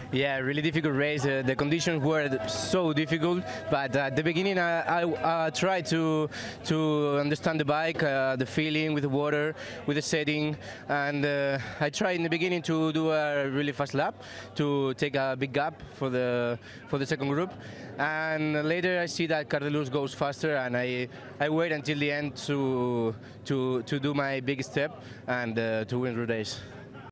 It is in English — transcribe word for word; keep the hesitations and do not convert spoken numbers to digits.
Yeah, really difficult race. Uh, the conditions were so difficult, but at the beginning I, I uh, tried to to understand the bike, uh, the feeling with the water, with the setting, and uh, I tried in the beginning to do a really fast lap to take a big gap for the for the second group, and later I see that Cardelus goes faster, and I I wait until the end to to to do my big step and uh, to win the race.